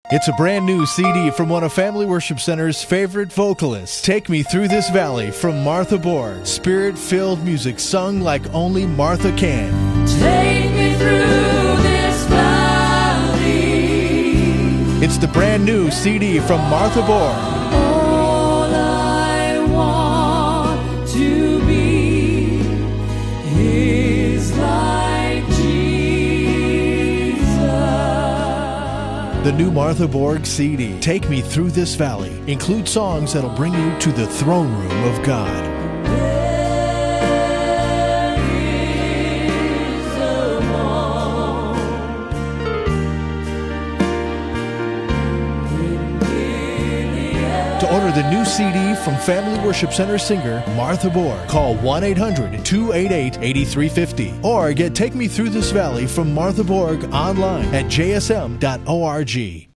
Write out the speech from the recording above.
It's a brand new CD from one of Family Worship Center's favorite vocalists. Take Me Through This Valley from Martha Borg. Spirit-filled music sung like only Martha can. Take me through this valley. It's the brand new CD from Martha Borg. All I want to be is like Jesus. The new Martha Borg CD, Take Me Through This Valley, includes songs that'll bring you to the throne room of God. There is a home in Gilead. To order the new CD from Family Worship Center singer Martha Borg, call 1-800-288-8350 or get Take Me Through This Valley from Martha Borg online at jsm.org.